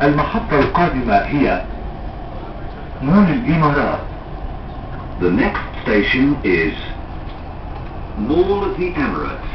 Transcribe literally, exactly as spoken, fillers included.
المحطة القادمة هي مول الإمارات. The next station is Mall of the Emirates.